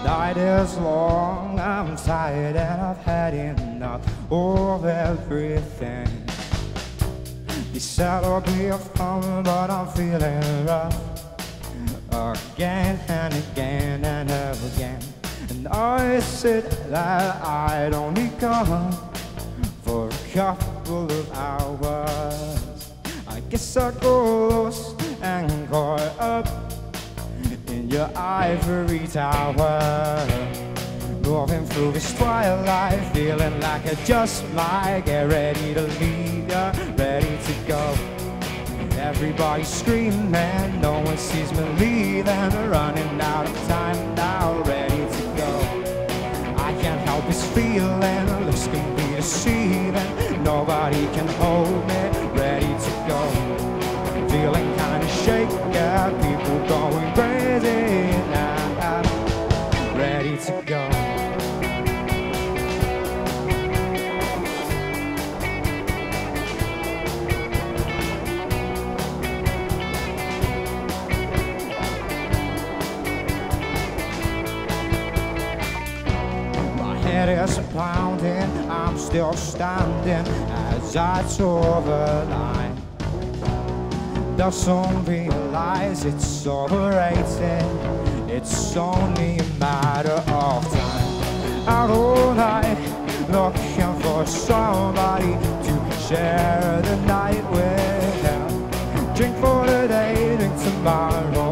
night is long, I'm tired and I've had enough of everything. They said it'll be fun, but I'm feeling rough again and again and again. And I said that I'd only come for a couple of hours. I guess I got lost and caught up in your ivory tower. Moving through this twilight, feeling like I just might get ready to leave ya, ready to go. Everybody's screaming, no one sees me leaving, running out of time now, ready to go. I can't help this feeling, looks can be deceiving, nobody can hold me, ready to go. Feeling kinda shaky, people going crazy now, ready to go. Head is pounding, I'm still standing as I toe the line. Doesn't realize it's overrated, it's only a matter of time. Out all night, looking for somebody to share the night with. Drink for today, drink tomorrow.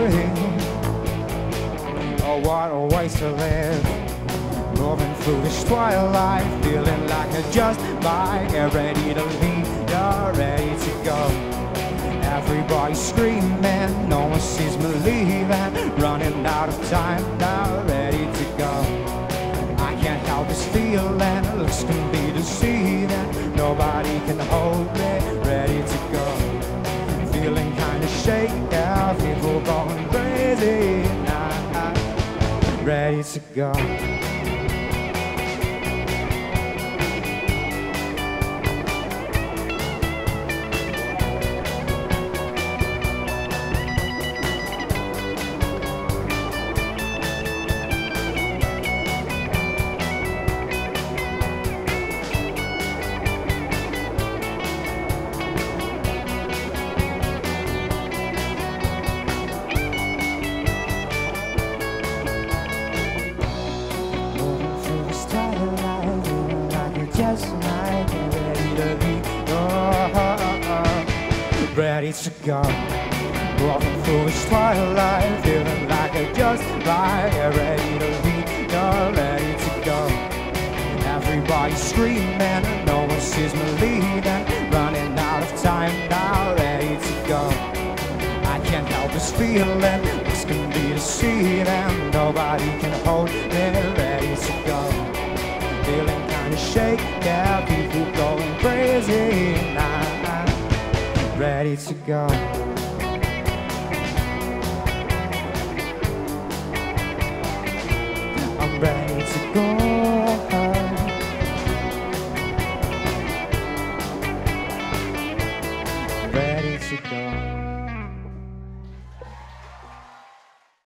Oh, what a waste to live. Moving through this twilight, feeling like I just might get ready to leave, you're ready to go. Everybody's screaming, no one sees me leaving, running out of time now, ready to go. I can't help this feeling, looks can be deceiving, nobody can hold me, ready to go. Feeling kinda shaky, people going crazy now, ready to go. Just might get ready to be ready to go. Walking through this twilight, feeling like I just might get ready to be ready to go. Everybody's screaming, no one sees me leaving, running out of time now, ready to go. I can't help this feeling, this can be deceiving, nobody can hold me, ready to go. Feeling kinda shaky, people going crazy now, ready to go. I'm ready to go. Ready to go.